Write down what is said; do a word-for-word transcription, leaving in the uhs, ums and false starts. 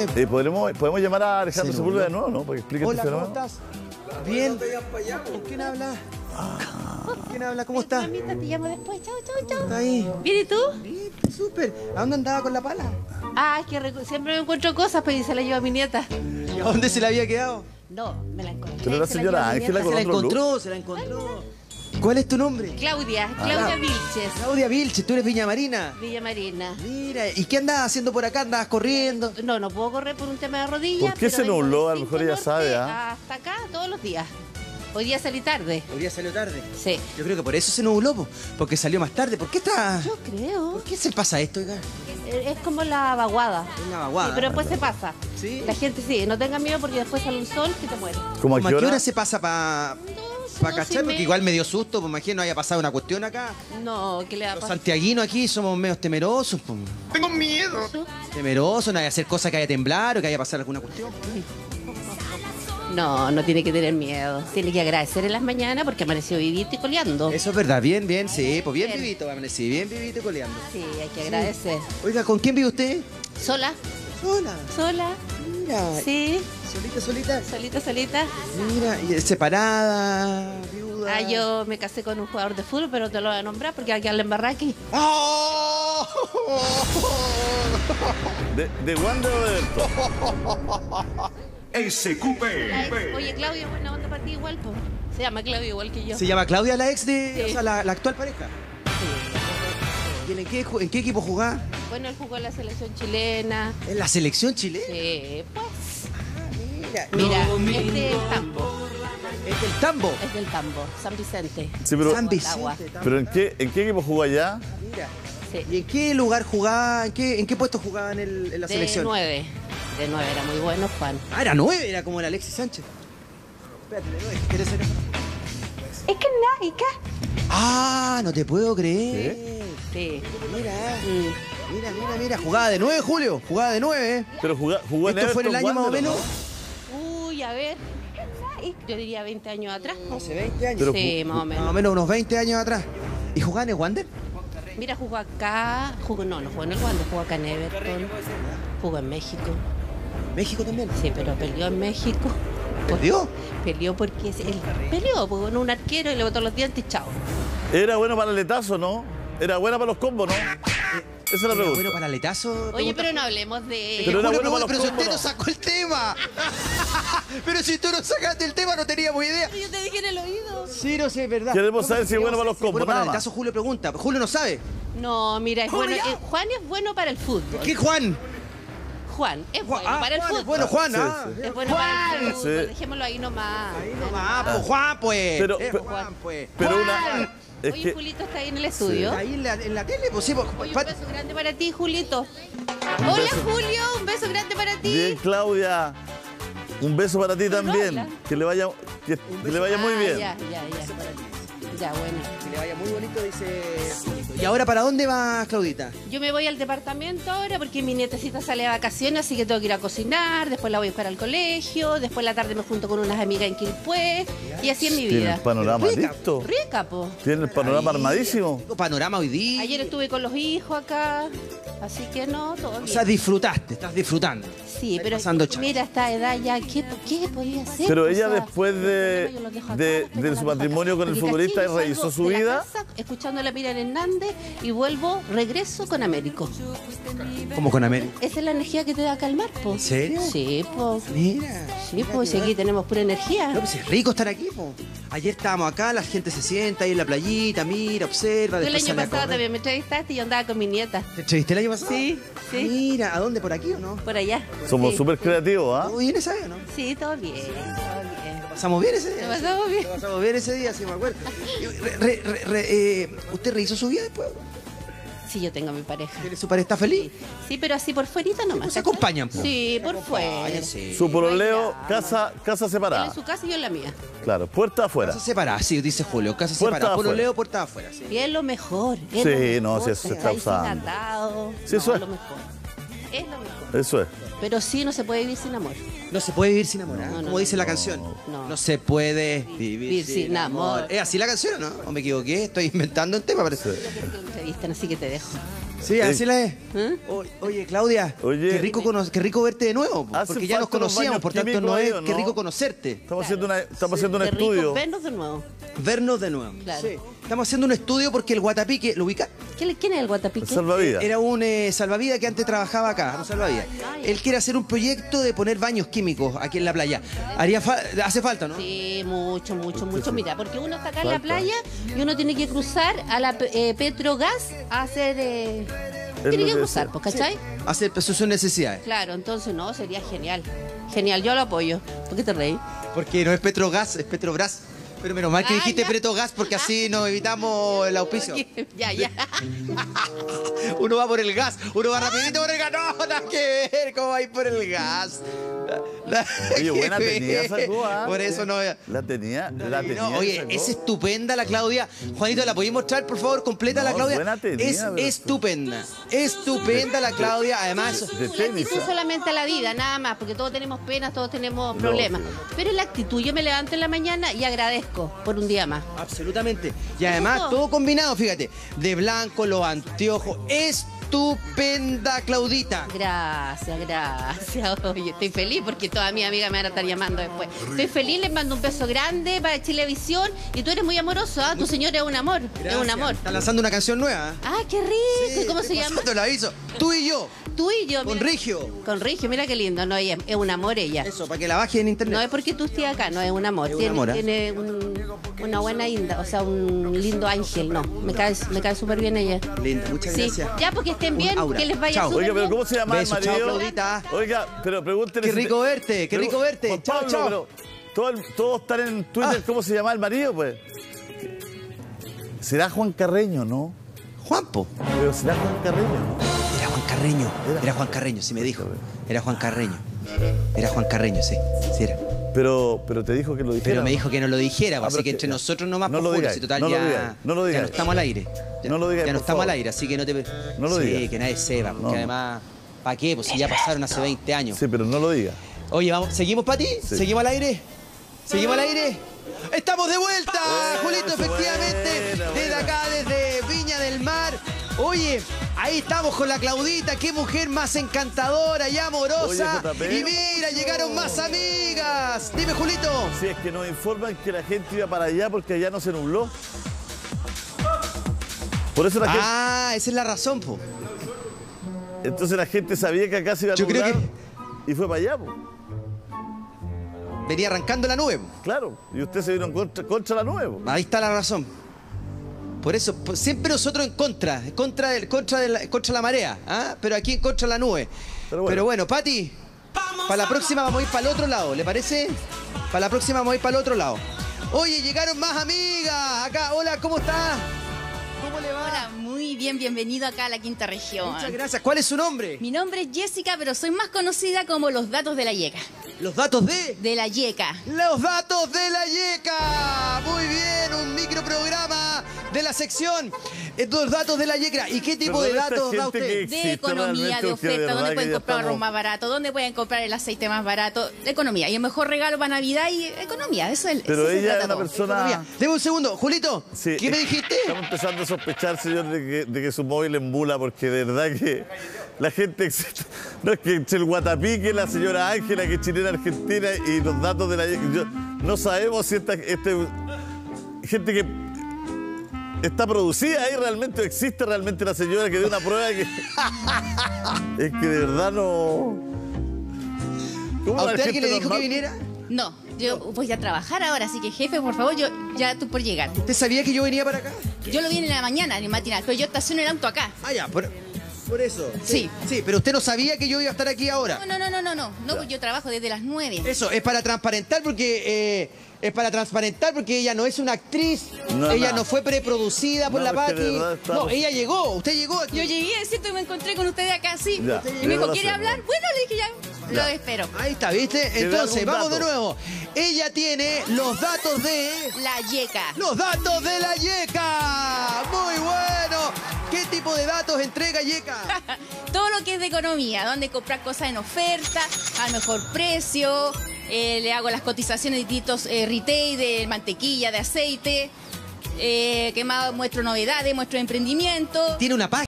Eh, ¿podremos, ¿Podemos llamar a Alejandro Se Sepúlveda de nubló. nuevo, no? Para que explique Hola, este ¿cómo fenómeno. estás? Bien. ¿Con quién habla? ¿Con quién habla? ¿Cómo estás? Mamita, te llamo después. Chau, chau, chau. ¿Está ahí? ¿Bien y tú? Bien, súper. ¿A dónde andaba con la pala? Ah, es que recu- siempre me encuentro cosas, pero y se la llevo a mi nieta. ¿Y a dónde se la había quedado? No, me la encontré. Pero la se la señora llevo a mi Ángela nieta. con Se la otro look. encontró, se la encontró. ¿Cuál es tu nombre? Claudia, Ah. Claudia Vilches, Claudia Vilches, tú eres Viña Marina. Villa Marina. Mira, ¿y qué andabas haciendo por acá? ¿Andabas corriendo? No, no puedo correr por un tema de rodillas. ¿Por qué pero se vengo nubló? de A lo mejor cinco ella sabe, norte ¿ah? Hasta acá todos los días. Hoy día salí tarde. Hoy día salió tarde. Sí. Yo creo que por eso se nubló, po, porque salió más tarde. ¿Por qué está...? Yo creo. ¿Por qué se pasa esto, oiga? Es, es como la vaguada. Es la vaguada. Sí, pero después se pasa. ¿Sí? La gente sí, no tengan miedo porque después sale un sol que te muere. ¿Cómo a ¿Cómo qué ¿A qué hora? hora se pasa para pa no, cachar? sí Porque me- igual me dio susto, pues imagino haya pasado una cuestión acá. No, ¿qué le va a Los pasar? santiaguinos aquí somos medios temerosos, pues. Tengo miedo. Temerosos, no hay que hacer cosas que haya temblar o que haya pasado alguna cuestión. No, no tiene que tener miedo. Tiene que agradecer en las mañanas porque amaneció vivito y coleando. Eso es verdad, bien, bien, sí, pues bien Bien. vivito, amanecí, bien vivito y coleando. Sí, hay que agradecer. Oiga, ¿con quién vive usted? ¿Sola? Sola. ¿Sola? Mira. Sí, Solita, solita. solita, solita. Mira, y separada, viuda. Ah, yo me casé con un jugador de fútbol, pero te lo voy a nombrar porque hay que darle en barraqui. ¡Oh! ¿De, de Wander o de Berto? S Q P. Oye, Claudio, buena onda para ti igual, pues. Se llama Claudio igual que yo. ¿Se llama Claudia la ex de, Sí. o sea, la, la actual pareja? ¿Y en qué, ju- en qué equipo jugaba? Bueno, él jugó en la selección chilena. En la selección chilena. Sí, pues. Mira, Mira, es del Tambo. es del Tambo. Es del Tambo, San Vicente. Sí, pero, San Agua. Vicente. Tambo. pero ¿en, qué, ¿en qué equipo jugó allá? Mira. Sí. ¿Y en qué lugar jugaba? ¿En qué, en qué puesto jugaba en, el- en la De selección? nueve. De nueve, era muy bueno, Juan. Ah, era nueve, era como el Alexis Sánchez. Espérate, de nueve, ¿quieres ser? Es que laica. Ah, no te puedo creer. Sí. Mira, Mm. mira, mira, mira. Jugaba de nueve, Julio. Jugaba de nueve. ¿eh? Pero jugó, jugó en Esto fue en el Everton año más o Wanderers, menos. ¿no? Uy, a ver. Yo diría veinte años atrás. Hace veinte años. Pero Sí, ju- más o Más o menos. menos unos veinte años atrás. ¿Y jugaba en el Wander? Mira, jugó acá. Jugó, no, no jugó en el Wander, jugó acá en Everton. Jugó en México. México también. Sí, pero peleó en México. ¿Perdió? Peleó porque es- él peleó pues, con un arquero y le botó los dientes y chao. Era bueno para el letazo, ¿no? Era buena para los combos, ¿no? Esa es la Era pregunta. bueno para letazo. Oye, pregunta. pero no hablemos de... Pero era Julio, bueno para los pero si combos, usted no ¿no? sacó el tema. Pero si tú no sacaste el tema, no teníamos idea. Yo te dije en el oído. Sí, no sé, es verdad. Queremos saber si es bueno Queremos para los saber si es combos, bueno para nada el más. letazo, Julio pregunta. Julio no sabe. No, mira, es Julio, bueno, ya. eh, Juan es bueno para el fútbol. ¿Qué, Juan? Juan es bueno Ah, para el Juan, fútbol. es bueno, Juan. Sí, ah. sí. Es bueno para el fútbol. Sí. Dejémoslo ahí nomás. Ahí nomás, pues, Juan, pues. Pero- Eh, pero- Juan, pues. Pero Juan. una... Es Oye, que... Julito está ahí en el estudio. Ahí en la, en la tele, pues sí, pues. Oye, un pa- beso grande para ti, Julito. Hola, Julio, un beso grande para ti. Bien, Claudia. Un beso para ti Pero no también. habla. Que le vaya, que, que le vaya muy Ah, bien. Ya, ya, ya. Ya, bueno. Que le vaya muy bonito, dice. ¿Y ahora para dónde vas, Claudita? Yo me voy al departamento ahora porque mi nietecita sale de vacaciones, así que tengo que ir a cocinar, después la voy a buscar al colegio, después la tarde me junto con unas amigas en Quilpué, y así es mi Tiene vida. el panorama Rica. listo. Rica, po. Tiene el panorama Ahí, armadísimo. tengo panorama hoy día. Ayer estuve con los hijos acá, así que no, todo O bien. sea, disfrutaste, estás disfrutando. Sí, Ahí pero pasando chance. mira, a esta edad ya, ¿qué, qué podía hacer? Pero O ella sea, después de- yo los dejo acá, de- después de los su dejo acá. matrimonio con el Porque, futbolista, ¿cachai? Yo revisó salgo su de la vida. casa, escuchando a la Miriam Hernández y vuelvo, regreso con Américo. ¿Cómo con América? Esa es la energía que te da a calmar, po. ¿En serio? Sí, po. Mira. Sí, mira pues qué si aquí tenemos pura energía. No, pues es rico estar aquí, po. Ayer estábamos acá, la gente se sienta ahí en la playita, mira, observa, Yo el después año sale a pasado correr. también me entrevistaste y yo andaba con mi nieta. ¿Te entrevisté el año pasado? Sí, sí. Mira, ¿a dónde? ¿Por aquí o no? Por allá. Somos Sí. súper creativos, ¿ah? ¿Todo bien ese día o no? Sí, todo bien, todo bien. ¿Pasamos bien ese día? Lo pasamos bien. Lo pasamos bien ese día, sí me acuerdo. Y re- re- re- re- eh, ¿Usted rehizo su vida después? Sí, yo tengo a mi pareja. ¿Tiene su pareja? ¿Está feliz? Sí, pero así por fuerita nomás. pues se ¿cachai? acompañan, po. Sí, por fuera. Ay, sí. Su pololeo, bailamos. casa, casa Él separada. en su casa y yo en la mía. Claro, puerta afuera. Casa separada, sí, dice Julio. Casa Puerta separada. afuera. Pololeo, puerta afuera, sí. Y es lo mejor. Es Sí, lo mejor, no, sí, eso se está ahí sin usando. atado. Sí, No, eso es. lo mejor. Es lo mejor. Eso es. Pero sí, no se puede vivir sin amor. No se puede vivir sin amor, ¿eh? No, no, Como dice no. la canción. No. No se puede vivir Vivir sin, sin amor. ¿Es así la canción o no? ¿O me equivoqué? Estoy inventando un tema, parece. Quiero que te entrevistan, así que te dejo. Sí, así la es. ¿Eh? O- Oye, Claudia, Oye. qué, rico cono- qué rico verte de nuevo, po, Hacen porque ya nos falta los conocíamos, baños por tanto químicos no ahí, es, ¿o qué no? rico conocerte. Estamos haciendo, una, estamos haciendo un Qué rico estudio. vernos de nuevo. Vernos de nuevo. Claro. Sí. Estamos haciendo un estudio porque el Guatapique, ¿lo ubica? ¿Quién quién es el Guatapique? Salvavidas. Era un eh, salvavidas que antes trabajaba acá, un salvavidas. Él quiere hacer un proyecto de poner baños químicos aquí en la playa. Haría fa- hace falta, ¿no? Sí, mucho, mucho, mucho. Mira, porque uno está acá en la Falta. playa y uno tiene que cruzar a la eh, Petrogas a hacer... eh, lo tiene que que cruzar, decía. pues, ¿cachai? Hacer pues, sus necesidades. Claro, entonces no, sería genial. Genial, yo lo apoyo. ¿Por qué te reí? Porque no es Petrogas, es Petrobras. Pero menos mal que Ah, dijiste ya. Petrogas porque así nos evitamos el auspicio. Ya, ya. Uno va por el gas, uno va rapidito por el gas. No, nada que ver, ¿cómo va a ir por el gas? Nada Oye, que buena ver. tenía esa Cuba. Por eso no... La tenía, la tenía. No, oye, esa es Cuba. estupenda la Claudia. Juanito, ¿la podéis mostrar, por favor, completa la No, Claudia? buena tenía, es pero- estupenda. Estupenda la Claudia. Además, De La tenis. actitud ¿eh? solamente a la vida, nada más, porque todos tenemos penas, todos tenemos problemas. Pero la actitud, yo me levanto en la mañana y agradezco por un día más. absolutamente. Y además, Eso. todo combinado, fíjate. De blanco, los anteojos. Estupenda, Claudita. Gracias, gracias. Oye, estoy feliz porque todas mis amigas me van a estar llamando después. Estoy feliz, les mando un beso grande para Chilevisión. Y tú eres muy amoroso, ¿ah? Tu señor es un amor, es un amor. Está lanzando una canción nueva. ¿eh? Ah, qué rico. ¿Y cómo Sí, se te llama? paso, Te lo aviso. Tú y yo. Tú y yo. Con mira. Rigio. Con Rigio, mira qué lindo. No, ella es un amor ella. Eso, para que la baje en internet. No es porque tú estés acá, no es un amor. Es un tiene amor, ¿eh? tiene un- una buena inda, o sea, un lindo ángel, no. Me cae, me cae súper bien ella. Linda, muchas Sí, gracias. ya porque estén Un bien, aura. que les vaya Chao. súper Oiga, pero bien. ¿cómo se llama Beso, el chao, marido? Claudita. Oiga, pero pregúntele. Qué si- rico verte, qué Pregu- rico verte. Juan Chao, Pablo, chao. pero todo el- todos están en Twitter, Ah. ¿cómo se llama el marido, pues? ¿Será Juan Carreño, no? Juanpo. Pero será Juan Carreño, ¿no? Era Juan Carreño. Era. Era Juan Carreño, sí me dijo. Era Juan Carreño. Era Juan Carreño, sí. Sí era. Pero, pero te dijo que lo dijera. Pero me ¿no? dijo que no lo dijera, Ah, así pero que que- entre ya. nosotros nomás, No por lo Julio, digáis, si total no lo ya, digáis, no lo ya digáis. no estamos al aire. Ya, No lo digáis, ya no por estamos al favor. aire, así que no te... No lo sí, digas. que nadie sepa, porque No. además, ¿para qué? Pues si ya pasaron hace veinte años. Sí, pero no lo diga. Oye, vamos, ¿seguimos, Pati? Sí. ¿Seguimos al aire? ¿Seguimos al aire? ¡Estamos de vuelta! Eso, Julito, efectivamente, buena, desde buena. acá, desde Viña del Mar. Oye, ahí estamos con la Claudita, qué mujer más encantadora y amorosa. Oye, J P. Y mira, llegaron más amigas. Dime, Julito. Si es que nos informan que la gente iba para allá porque allá no se nubló. Por eso la gente... Ah, esa es la razón, po. Entonces la gente sabía que acá se iba a Yo creo nublar y fue para allá, pues. Venía arrancando la nube. Po. Claro. Y usted se vino en contra, contra la nube, pues. Ahí está la razón. Por eso, pues, siempre nosotros en contra, en contra, del, contra, de la, contra la marea, ¿ah? Pero aquí en contra de la nube. Pero bueno. Pero bueno, Pati, para la próxima vamos a ir para el otro lado, ¿le parece? Para la próxima vamos a ir para el otro lado. Oye, llegaron más amigas acá. Hola, ¿cómo está? ¿Cómo le va? Hola, muy bien, bienvenido acá a la quinta región. Muchas gracias. ¿Cuál es su nombre? Mi nombre es Jessica, pero soy más conocida como Los Datos de la Yeca. Los datos de... De la Yeca. Los datos de la Yeca. Muy bien, un microprograma de la sección. eh, Los datos de la Yeca. ¿Y qué tipo de Perdón, esta datos da gente usted? que- De Existe economía, realmente, de porque de oferta, verdad dónde que pueden ya comprar arroz estamos- más barato, dónde pueden comprar el aceite más barato. De economía. Y el mejor regalo para Navidad y economía. Eso es Pero eso se ella trata es una todo. persona... Economía. Deme un segundo. Julito, Sí, ¿qué me eh, dijiste? Estamos empezando a sospechar, señor, de que, de que su móvil embula, porque de verdad que la gente existe. No es que entre el Guatapique, la señora Ángela, que es chilena argentina, y los datos de la... yo- no sabemos si esta este, gente que está producida ahí realmente, o existe realmente la señora que dio una prueba que... es que de verdad no... ¿Cómo ¿A la usted gente alguien le dijo normal? que viniera? No, yo voy a trabajar ahora, así que jefe, por favor, yo ya estoy por llegar. ¿Usted sabía que yo venía para acá? Yo lo vi en la mañana, en el matinal, pero yo estaciono el auto acá. Ah, ya, por, por eso. Sí. Sí, pero usted no sabía que yo iba a estar aquí ahora. No, no, no, no, no, no, no, pues yo trabajo desde las nueve. Eso, es para transparentar porque... eh, es para transparentar porque ella no es una actriz, No, ella no. no fue preproducida por No, la es que de Pati. verdad estamos- No, ella llegó, usted llegó aquí. Yo llegué, ¿cierto? Y me encontré con ustedes acá, sí. Ya, y me llegó dijo, la ¿quiere cena. hablar? Bueno, le dije ya, Ya. lo espero. Ahí está, ¿viste? ¿Quiere Entonces, algún vamos de dato? nuevo. Ella tiene los datos de... La Yeca. ¡Los datos de la Yeca! ¡Muy bueno! ¿Qué tipo de datos entrega Yeca? Todo lo que es de economía, donde comprar cosas en oferta, al mejor precio. eh, le hago las cotizaciones de distintos eh, retail, de mantequilla, de aceite. Eh, que más muestro novedades, muestro emprendimiento. Tiene una página.